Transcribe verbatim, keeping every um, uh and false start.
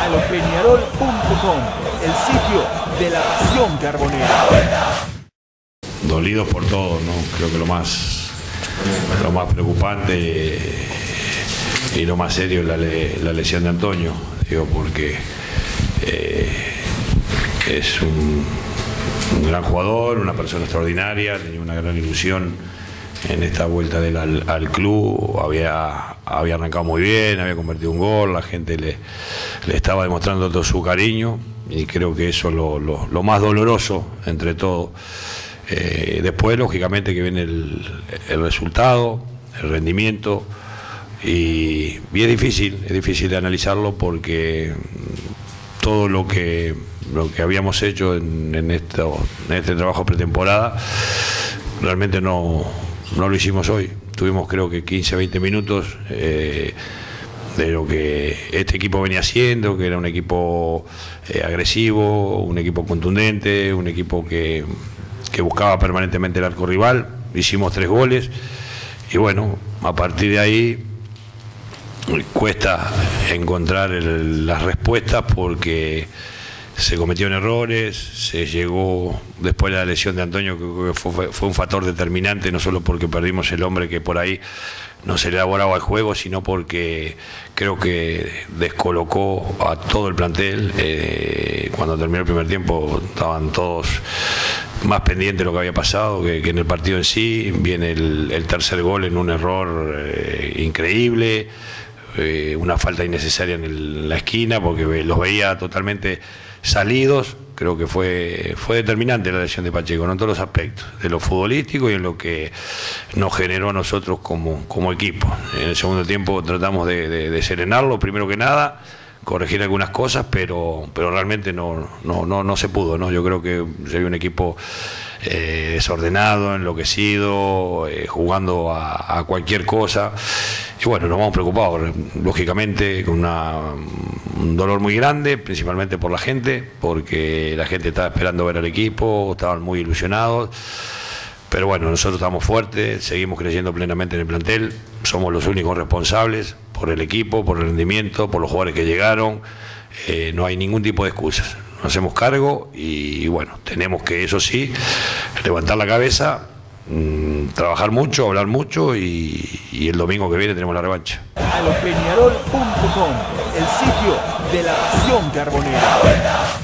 alopeñarol punto com, el sitio de la pasión carbonera. Dolidos por todo, ¿no? Creo que lo más, lo más preocupante y lo más serio es la, le, la lesión de Antonio, digo, porque eh, es un, un gran jugador, una persona extraordinaria, tenía una gran ilusión en esta vuelta del, al, al club, había, había arrancado muy bien, había convertido un gol, la gente le, le estaba demostrando todo su cariño y creo que eso es lo, lo, lo más doloroso entre todo. Eh, después, lógicamente, que viene el, el resultado, el rendimiento y, y es difícil, es difícil de analizarlo porque todo lo que, lo que habíamos hecho en, en, esto, en este trabajo pretemporada realmente no, no lo hicimos hoy. Tuvimos creo que quince a veinte minutos eh, de lo que este equipo venía haciendo, que era un equipo eh, agresivo, un equipo contundente, un equipo que... que buscaba permanentemente el arco rival, hicimos tres goles y bueno, a partir de ahí cuesta encontrar el, las respuestas porque se cometieron errores, se llegó después de la lesión de Antonio, que fue, fue un factor determinante, no solo porque perdimos el hombre que por ahí no se le elaboraba el juego, sino porque creo que descolocó a todo el plantel. Eh, cuando terminó el primer tiempo estaban todos más pendientes de lo que había pasado que, que en el partido en sí. Viene el, el tercer gol en un error eh, increíble, eh, una falta innecesaria en, el, en la esquina porque los veía totalmente salidos. Creo que fue, fue determinante la lesión de Pacheco, ¿no? En todos los aspectos, de lo futbolístico y en lo que nos generó a nosotros como, como equipo. En el segundo tiempo tratamos de, de, de serenarlo, primero que nada, corregir algunas cosas, pero, pero realmente no, no, no, no se pudo, ¿no? Yo creo que se vio un equipo eh, desordenado, enloquecido, eh, jugando a, a cualquier cosa. Y bueno, nos vamos preocupados, lógicamente, con una, un dolor muy grande, principalmente por la gente, porque la gente estaba esperando ver al equipo, estaban muy ilusionados. Pero bueno, nosotros estamos fuertes, seguimos creyendo plenamente en el plantel, somos los únicos responsables por el equipo, por el rendimiento, por los jugadores que llegaron. Eh, no hay ningún tipo de excusas, nos hacemos cargo y, y bueno, tenemos que, eso sí, levantar la cabeza, mmm, trabajar mucho, hablar mucho y, y el domingo que viene tenemos la revancha. alopeñarol punto com, el sitio de la pasión carbonera.